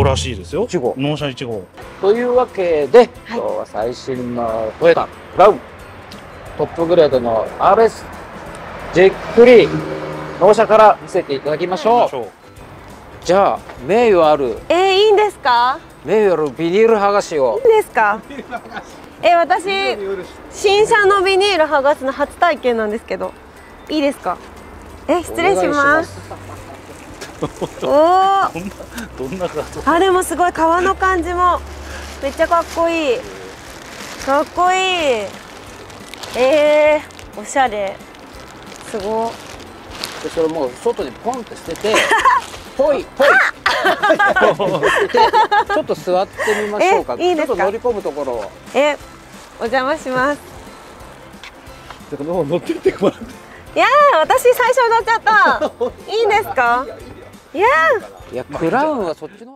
らしいですよ。 1号。 納車1号。 というわけで、今日は最新のトヨタクラウントップグレードの RS じっくり納車から見せていただきましょう。じゃあ名誉あるいいんですか？ 名誉あるビニール剥がしを。 いいんですか？私新車のビニール剥がすの初体験なんですけど、いいですか？失礼します。おお、 どんな方？ あ、でもすごい革の感じもめっちゃかっこいい。かっこいい。おしゃれ。すごい。 でそれもう外にポンって捨ててぽいぽいちょっと座ってみましょうか。 いいですか？ ちょっと乗り込むところを。 お邪魔します。 もう乗ってってもらって。 いやー、私最初乗っちゃった。いいんですか？いやー。 いやクラウンはそっちの